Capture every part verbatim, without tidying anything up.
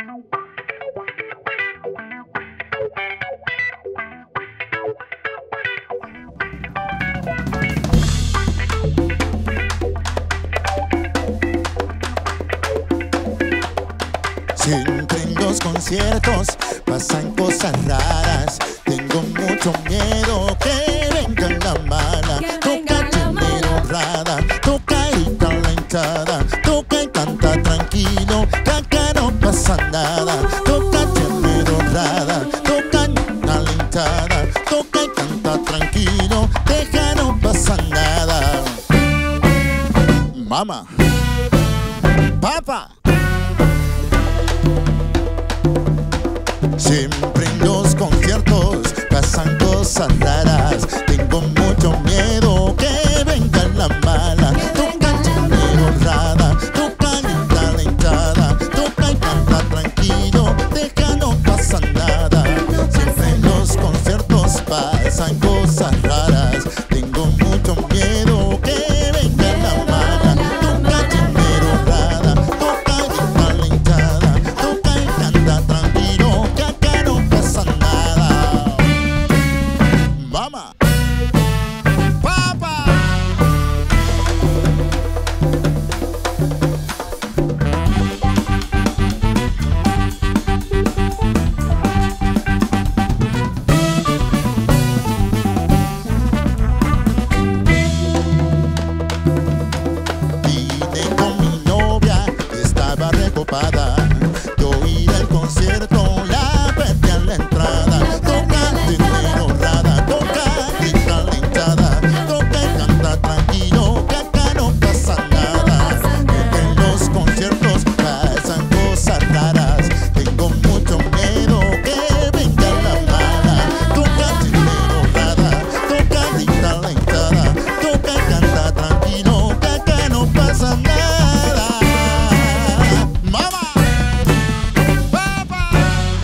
Siempre en los conciertos pasan cosas raras. Tengo mucho miedo que venga la mala. Toca chenero rara, toca y talentada, toca y canta tranquilo, que acá no pasa nada. Toca chenero rara, toca y talentada, toca y canta tranquilo, que acá no pasa nada. Mama, papá. Siempre en los conciertos pasan cosas raras. Tengo mucho miedo que venga la mala. Toca chenero rara, toca y talentada, toca y canta tranquilo, deja no pasa nada. Siempre en los conciertos pasan cosas raras. Tengo mucho miedo que venga la mala. Toca chenero rara, toca y talentada, toca y canta tranquilo, que acá no pasa nada. Mama, papá. Vine con mi novia, estaba recopada. Yo iba al concierto, la perdí a la entrada. Toca chenero rara, toca y talentada, toca y canta tranquilo, que acá no pasa nada. Porque en los conciertos pasan cosas raras. Tengo mucho miedo que venga la mala. Toca chenero rara, toca y talentada, toca y canta tranquilo, que acá no pasa nada. Mama, papá.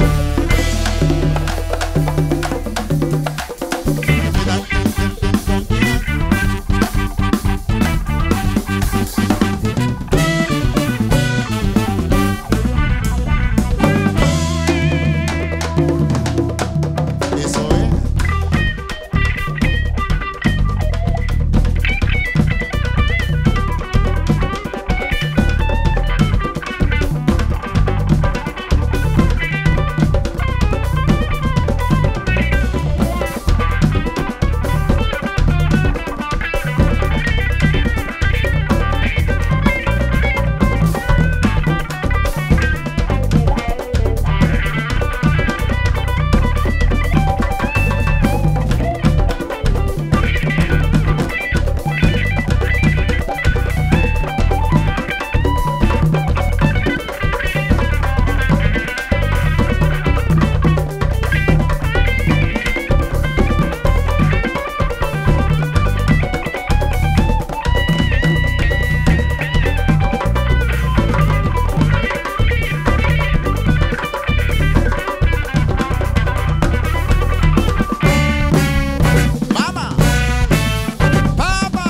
Eso es. Mama, papá.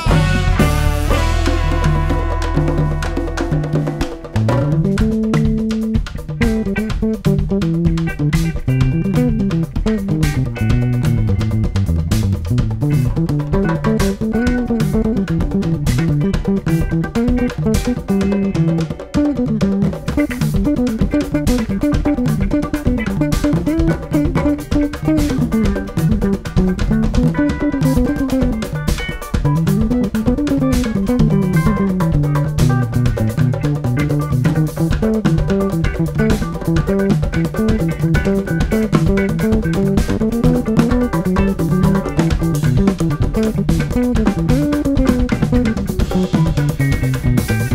Thank you.